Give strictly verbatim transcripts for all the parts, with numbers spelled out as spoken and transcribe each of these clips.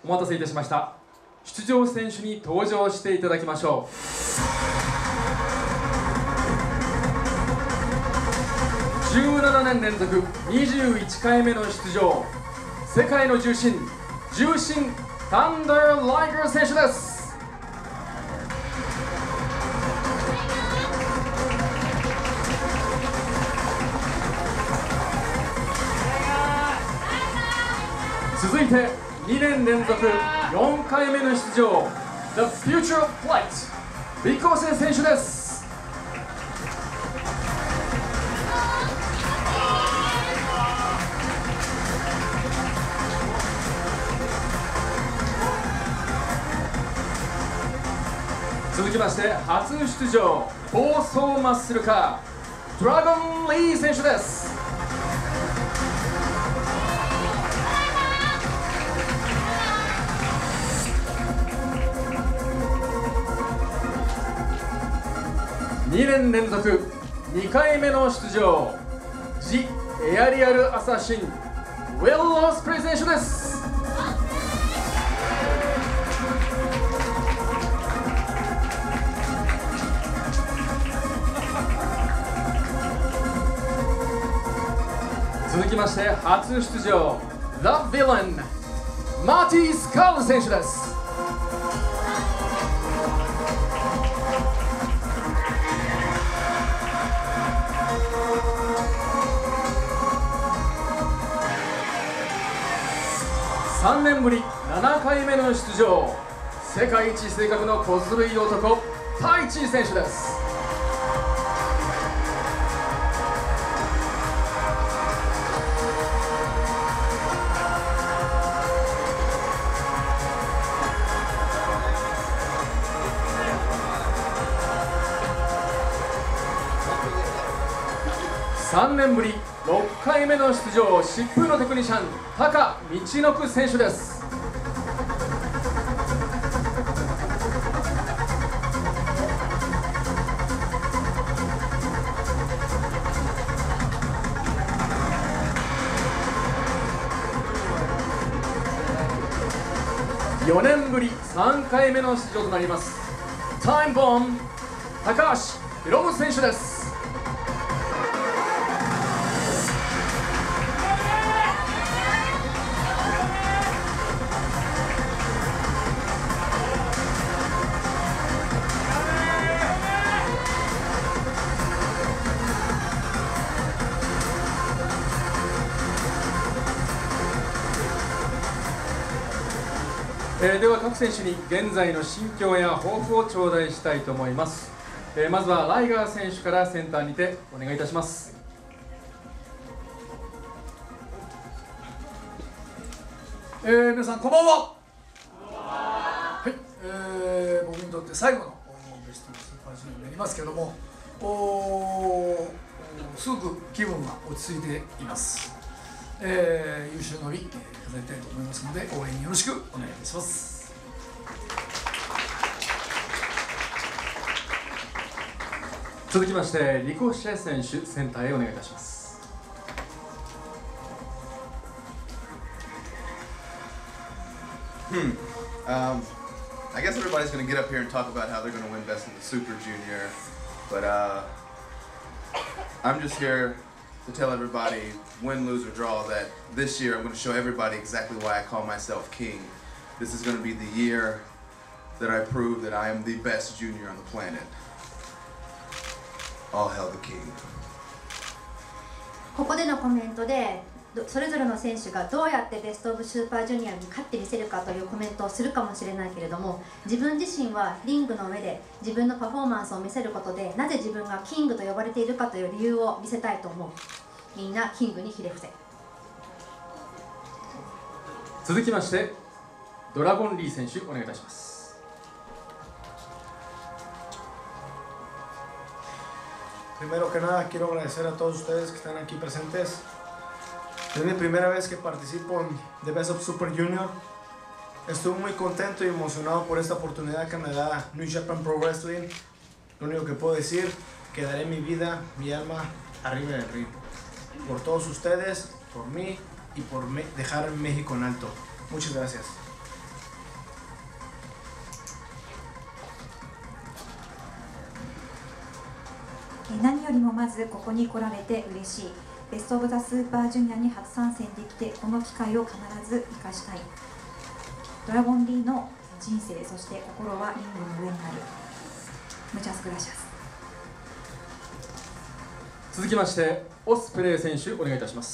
お待たせいたしました。出場選手に登場していただきましょう。じゅうななねん連続にじゅういちかいめの出場、世界の重心、重心サンダー・ライガー選手です。続いてにねん連続よんかいめの出場、The Future of Flight、ビコセ選手です。続きまして初出場、暴走マッスルカー、ドラゴン・リー選手です。にねん連続にかいめの出場、ジ・エアリアル・アサシン、ウィル・オスプレイ選手です。続きまして初出場、The Villain、マーティ・スカール選手です。さんねんぶりななかいめの出場、世界一正確の小ずるい男、タイチー選手です。さんねんぶりろっかいめの出場、疾風のテクニシャン、高道の選手です。よねんぶりさんかいめの出場となります、タイムボム高橋宏夢選手です。えー、では各選手に現在の心境や抱負を頂戴したいと思います。えー、まずはライガー選手からセンターにてお願いいたします。 えー、皆さんこんばんは。はい、えー、僕にとって最後のベストスーパージュニアになりますけれども、おすごく気分が落ち着いています。えー、優秀の美、えー、飾りたいと思いますので応援よろしくお願いいたします。 続きましてリコシェ選手、センターへお願いいたします。 Hmm. Um, I guess everybody's going to get up here and talk about how they're going to win Best in the Super Junior, but uh, I'm just here to tell everybody, win, lose, or draw, that this year I'm going to show everybody exactly why I call myself king. This is going to be the year that I prove that I am the best junior on the planet. All hail the king. ここでのコメントでそれぞれの選手がどうやってベストオブスーパージュニアに勝ってみせるかというコメントをするかもしれないけれども、自分自身はリングの上で自分のパフォーマンスを見せることで、なぜ自分がキングと呼ばれているかという理由を見せたいと思う。みんなキングにひれ伏せ。 続きましてドラゴン・リー選手、お願いいたします。 Primero que nada, quiero agradecer a todos ustedes que están aquí presentes. Es mi primera vez que participo en The Best of Super Junior. Estoy muy contento y emocionado por esta oportunidad que me da New Japan Pro Wrestling. Lo único que puedo decir, que daré mi vida, mi alma arriba del ring. Por todos ustedes, por mí y por me dejar México en alto. Muchas gracias. 何よりもまずここに来られて嬉しい。ベストオブザスーパージュニアに初参戦できて、この機会を必ず生かしたい。ドラゴンリーの人生、そして心はリングの上にある。ムチャスグラシャス。 続きましてオスプレイ選手お願いいたします。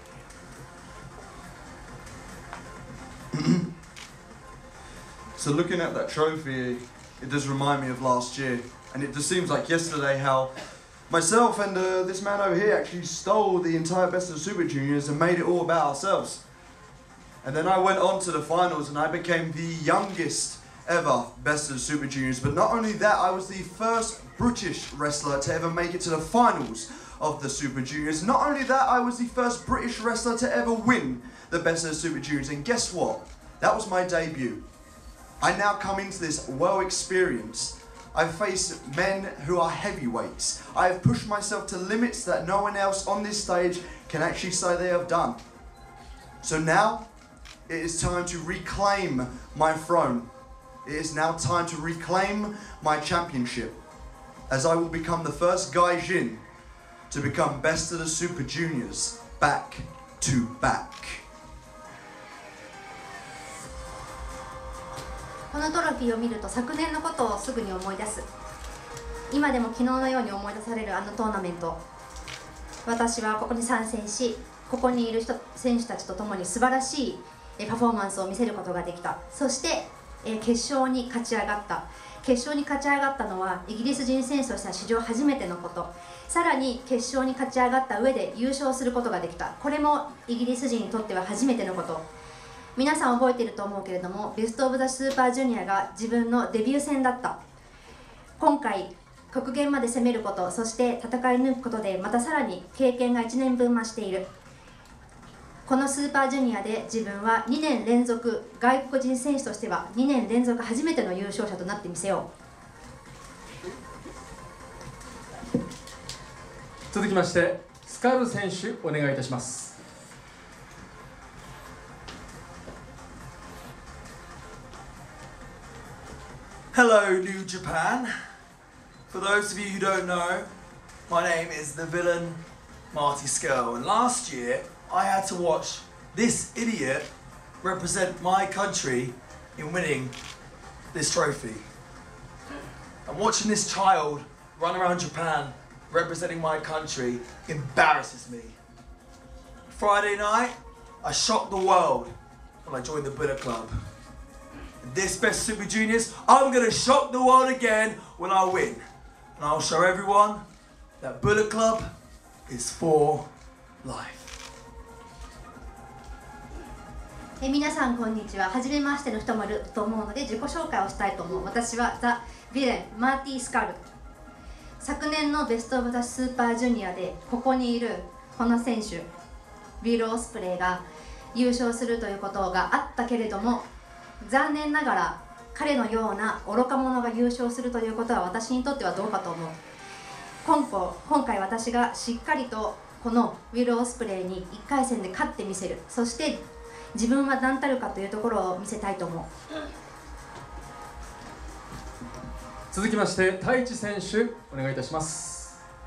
So looking at that trophy, it does remind me of last year, and it just seems like yesterday how myself and uh, this man over here actually stole the entire Best of the Super Juniors and made it all about ourselves. And then I went on to the finals and I became the youngest ever Best of the Super Juniors. But not only that, I was the first British wrestler to ever make it to the finals of the Super Juniors. Not only that, I was the first British wrestler to ever win the Best of the Super Juniors. And guess what? That was my debut. I now come into this well experienced. I've faced men who are heavyweights. I have pushed myself to limits that no one else on this stage can actually say they have done. So now, it is time to reclaim my throne. It is now time to reclaim my championship, as I will become the first Gaijin to become Best of the Super Juniors back to back. このトロフィーを見ると昨年のことをすぐに思い出す。今でも昨日のように思い出されるあのトーナメント。私はここに参戦し、ここにいる人選手たちと共に素晴らしいパフォーマンスを見せることができた。そして決勝に勝ち上がった。決勝に勝ち上がったのはイギリス人選手としては史上初めてのこと。さらに決勝に勝ち上がった上で優勝することができた。これもイギリス人にとっては初めてのこと。皆さん覚えていると思うけれども、ベストオブザスーパージュニアが自分のデビュー戦だった。今回極限まで攻めること、そして戦い抜くことでまたさらに経験がいちねんぶん増している。このスーパージュニアで自分はにねん連続、外国人選手としてはにねん連続初めての優勝者となってみせよう。続きましてスカル選手お願いいたします。 Hello, New Japan. For those of you who don't know, my name is the villain Marty Scurll, and last year I had to watch this idiot represent my country in winning this trophy. And watching this child run around Japan representing my country embarrasses me. Friday night, I shocked the world when I joined the Bullet Club. This Best Super Juniors, I'm going to shock the world again when I win. And I'll show everyone that Bullet Club is for life. え皆さんこんにちは。初めましての人もいると思うので自己紹介をしたいと思う。私はザ・ヴィレン、マーティ・スカル。昨年のベストオブザスーパージュニアでここにいるこの選手、ビル・オスプレイが優勝するということがあったけれども、残念ながら彼のような愚か者が優勝するということは私にとってはどうかと思う。今後今回私がしっかりとこのウィル・オスプレイにいっかい戦で勝ってみせる。そして自分は何たるかというところを見せたいと思う。 続きまして太一選手お願いいたします。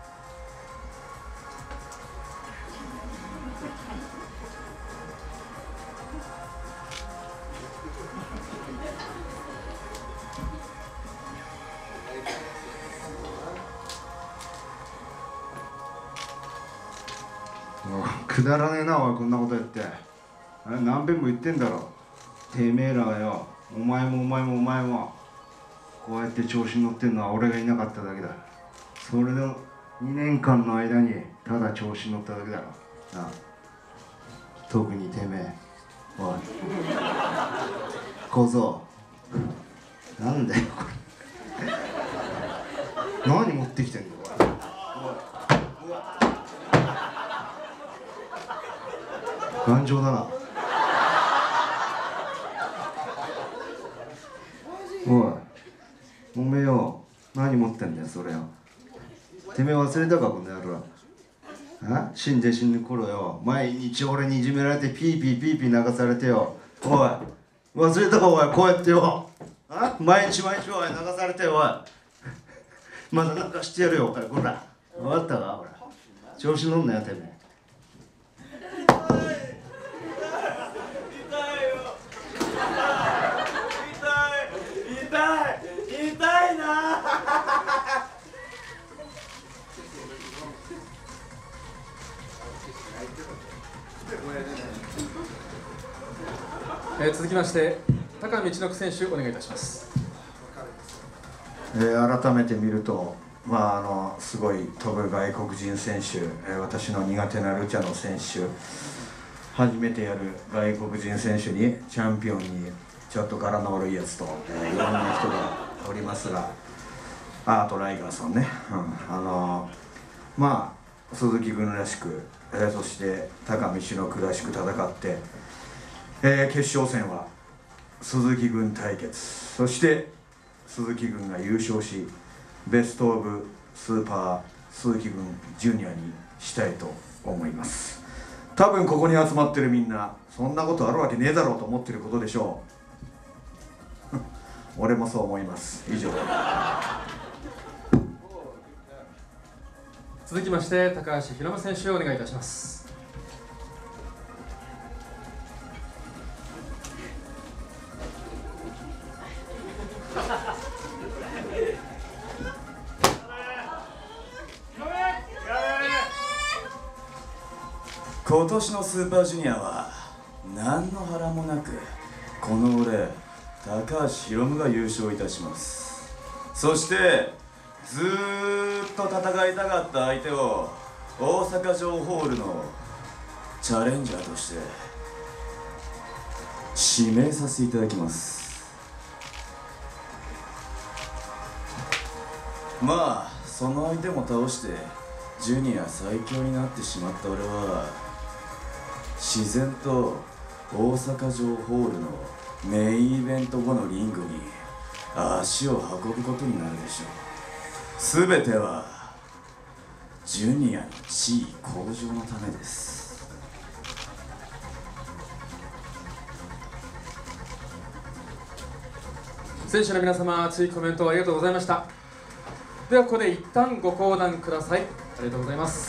くだらねえなおい、こんなこと言って。あれ何遍も言ってんだろ。てめえらはよ、お前もお前もお前もこうやって調子に乗ってんのは俺がいなかっただけだ。それでにねんかんの間にただ調子に乗っただけだろなあ。特にてめえ、おい小僧、なんだよこれ。何持ってきてんのこれ。頑丈だな。おい、おめえよ、何持ってんだよそれよ。てめえ忘れたかこの野郎。あ、死んで死ぬ頃よ、毎日俺にいじめられてピーピーピーピー流されてよ。おい、忘れたかおい、こうやってよ。あ、毎日毎日おい流されてよおい。 まだなんかしてやるよ、こら。分かったか、ほら。調子乗んなよ、てめえ。 痛いな。 えー、続きまして高見道之選手お願いいたします。 えー、改めて見ると、まあ、あのすごい飛ぶ外国人選手、えー、私の苦手なルチャの選手、初めてやる外国人選手にチャンピオンにちょっと柄の悪いやつと、えー、いろんな人がおりますが、アート・ライガーさんね、うん、あのー、まあ鈴木君らしく、えー、そして高見忍らしく戦って、えー、決勝戦は鈴木軍対決、そして鈴木軍が優勝しベスト・オブ・スーパー鈴木軍ジュニアにしたいと思います。多分ここに集まってるみんなそんなことあるわけねえだろうと思ってることでしょう俺もそう思います。以上。 続きまして高橋宏夢選手お願いいたします。 今年のスーパージュニアは何の波乱もなくこの俺高橋宏夢が優勝いたします。そしてずーっと戦いたかった相手を大阪城ホールのチャレンジャーとして指名させていただきます。まあその相手も倒してジュニア最強になってしまった俺は自然と大阪城ホールのメインイベント後のリングに足を運ぶことになるでしょう。すべてはジュニアの地位向上のためです。 選手の皆様、熱いコメントありがとうございました。ではここで一旦ご講談ください。ありがとうございます。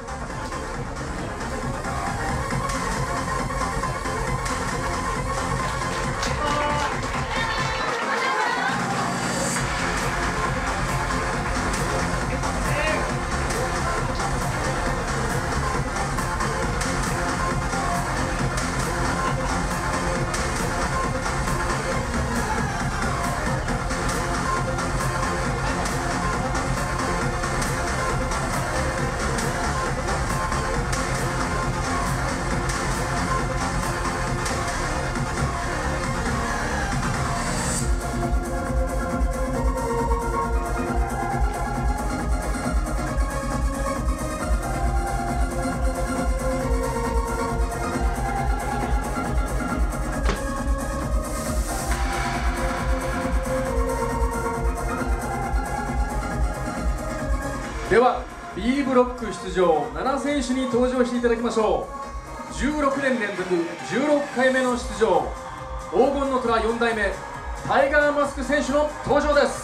では B ブロック出場なな選手に登場していただきましょう。じゅうろくねん連続じゅうろっかいめの出場、黄金の虎よん代目タイガーマスク選手の登場です。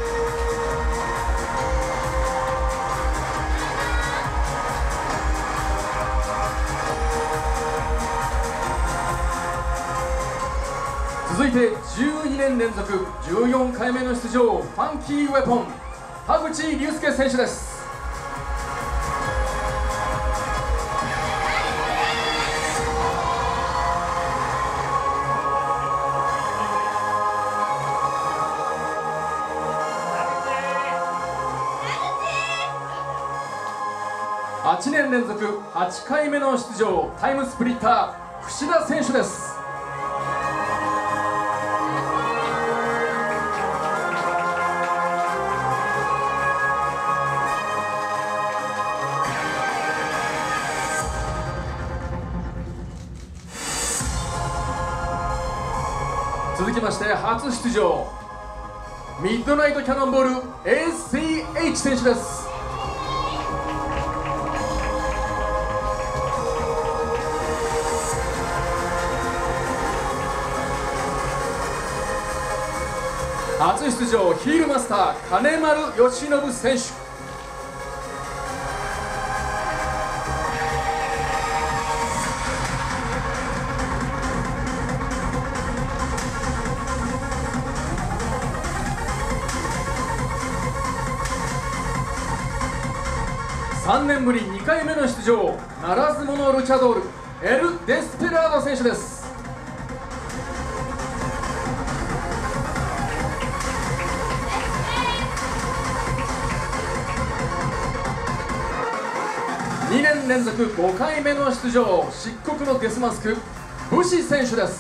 続いてじゅうにねん連続じゅうよんかいめの出場、ファンキーウェポン田口竜介選手です。はちねん連続はちかいめの出場、タイムスプリッター櫛田選手です。続きまして初出場、ミッドナイトキャノンボール エーシーエイチ 選手です。 初出場ヒールマスター金丸義信選手。さんねんぶりにかいめの出場、ならず者ルチャドールエル・デスペラード選手です。にねん連続ごかいめの出場、漆黒のデスマスクブシ選手です。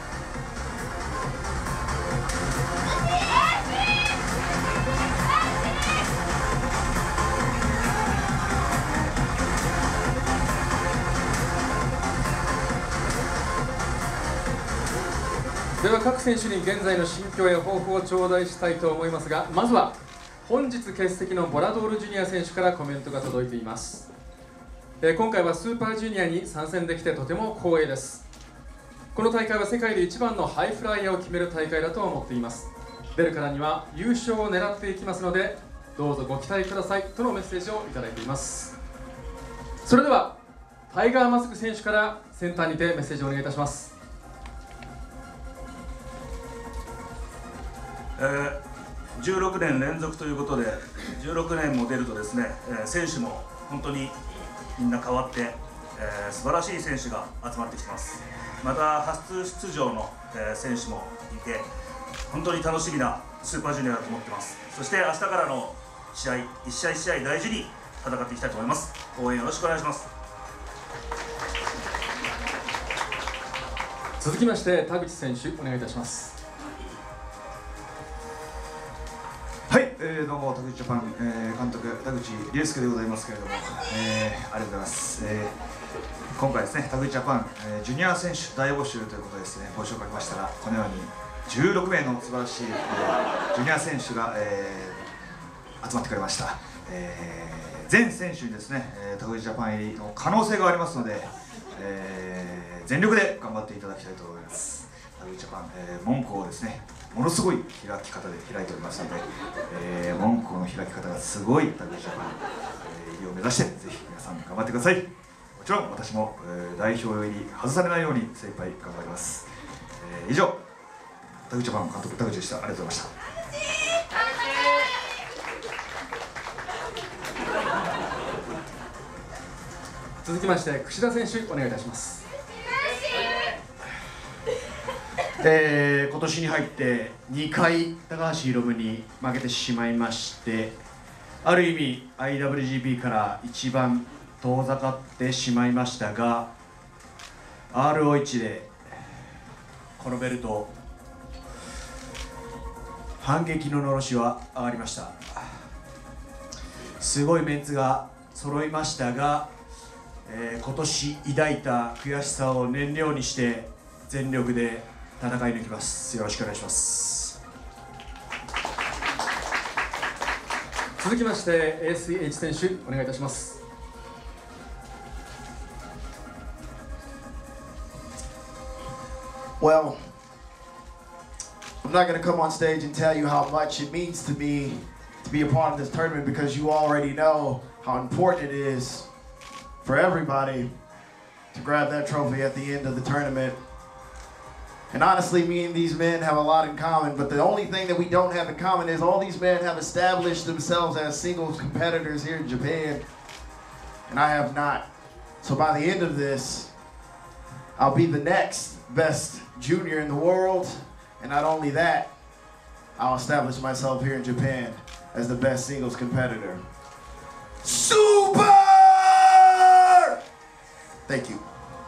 では各選手に現在の心境や抱負を頂戴したいと思いますが、まずは本日欠席のボラドールジュニア選手からコメントが届いています。えー、今回はスーパージュニアに参戦できてとても光栄です。この大会は世界で一番のハイフライヤーを決める大会だと思っています。出るからには優勝を狙っていきますので、どうぞご期待くださいとのメッセージをいただいています。それではタイガーマスク選手からセンターにてメッセージをお願いいたします。 えー、じゅうろくねん連続ということで、じゅうろくねんも出るとですね、えー、選手も本当にみんな変わって、えー、素晴らしい選手が集まってきてます。また初出場の、えー、選手もいて、本当に楽しみなスーパージュニアだと思ってます。そして明日からの試合、一試合一試合大事に戦っていきたいと思います。応援よろしくお願いします。 続きまして田口選手お願いいたします。 はい、えー、どうも田口ジャパン、えー、監督田口竜介でございますけれども、えー、ありがとうございます、えー、今回ですね田口ジャパン、えー、ジュニア選手大募集ということでですね募集をかけましたら、このようにじゅうろくめいの素晴らしい、えー、ジュニア選手が、えー、集まってくれました、えー、全選手にですね、えー、田口ジャパン入りの可能性がありますので、えー、全力で頑張っていただきたいと思います。田口ジャパン、えー、門戸をですねものすごい開き方で開いておりますので、えー、門戸の開き方がすごい田口ジャパン、えー、入りを目指してぜひ皆さん頑張ってください。もちろん私も、えー、代表入り外されないように精一杯頑張ります。えー、以上田口ジャパン監督田口でした。ありがとうございました。 続きまして櫛田選手お願いいたします。 えー、今年に入ってにかい高橋宏夢に負けてしまいまして、ある意味 アイダブリュージーピー から一番遠ざかってしまいましたが、 アールオーワン でこのベルト反撃ののろしは上がりました。すごいメンツが揃いましたが、えー、今年抱いた悔しさを燃料にして全力で戦い抜きます。よろしくお願いします。 続きまして エーエスエイチ 選手お願いいたします。 Well, I'm not going to come on stage and tell you how much it means to me to be a part of this tournament, because you already know how important it is for everybody to grab that trophy at the end of the tournament. And honestly, me and these men have a lot in common, but the only thing that we don't have in common is all these men have established themselves as singles competitors here in Japan, and I have not. So by the end of this, I'll be the next best junior in the world, and not only that, I'll establish myself here in Japan as the best singles competitor. Super! Thank you.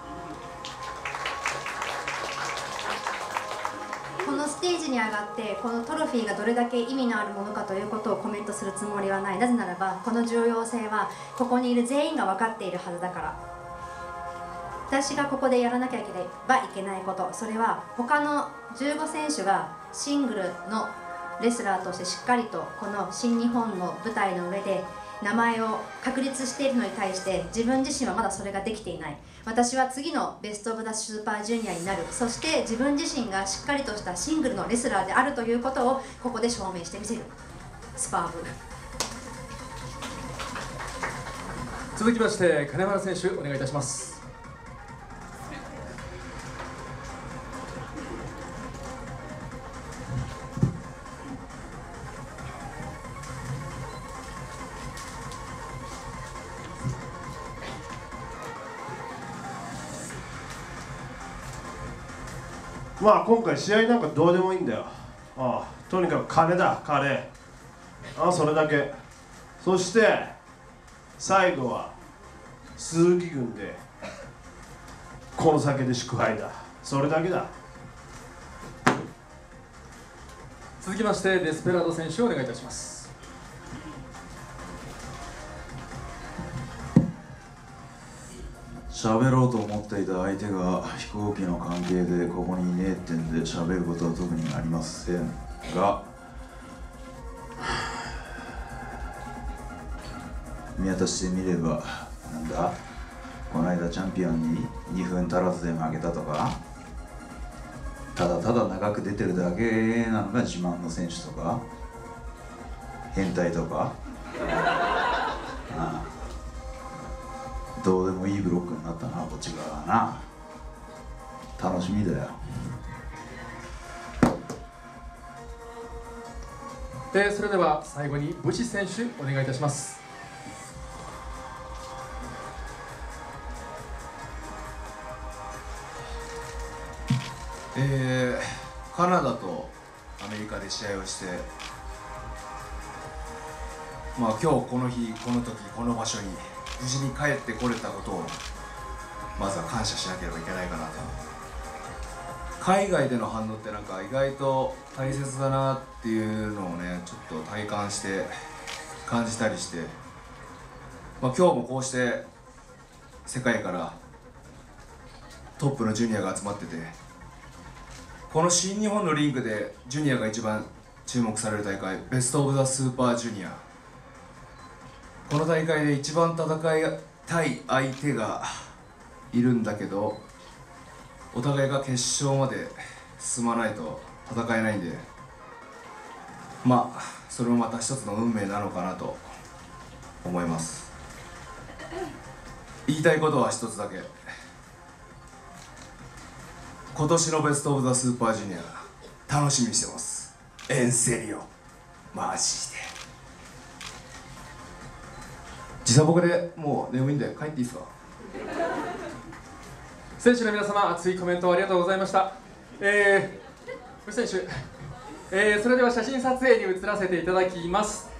このステージに上がってこのトロフィーがどれだけ意味のあるものかということをコメントするつもりはない。なぜならばこの重要性はここにいる全員が分かっているはずだから。私がここでやらなきゃいけないはいけないこと、それは他のじゅうご選手がシングルのレスラーとしてしっかりとこの新日本の舞台の上で名前を確立しているのに対して自分自身はまだそれができていない。私は次のベスト・オブ・ザ・スーパージュニアになる、そして自分自身がしっかりとしたシングルのレスラーであるということをここで証明してみせる。スパーブ。 続きまして金丸選手お願いいたします。 まあ今回試合なんかどうでもいいんだよ。ああ、とにかく金だ、金。ああ、それだけ。そして最後は鈴木軍でこの酒で祝杯だ。それだけだ。 続きましてデスペラード選手をお願いいたします。 喋ろうと思っていた相手が飛行機の関係でここにいねえってんで喋ることは特にありませんが、見渡してみれば、なんだこの間チャンピオンににふん足らずで負けたとか、ただただ長く出てるだけなのが自慢の選手とか変態とかああ、どうでもいいブロックになったな、こっち側はな。楽しみだよ。 でそれでは最後にブシ選手お願いいたします。 えー、カナダとアメリカで試合をして、まあ今日この日この時この場所に無事に帰ってこれたことをまずは感謝しなければいけないかなと。海外での反応ってなんか意外と大切だなっていうのをね、ちょっと体感して感じたりして、まあ、今日もこうして世界からトップのジュニアが集まってて、この新日本のリングでジュニアが一番注目される大会、ベスト・オブ・ザ・スーパージュニア。この大会で一番戦いたい相手がいるんだけど、お互いが決勝まで進まないと戦えないんで、まあそれもまた一つの運命なのかなと思います。言いたいことは一つだけ。今年のベスト・オブ・ザ・スーパージュニア楽しみにしてます。エンセリオマジで。時差ボケでもう眠いんで帰っていいですか。 選手の皆様、熱いコメントありがとうございました。えー、ブシ選手、えー、それでは写真撮影に移らせていただきます。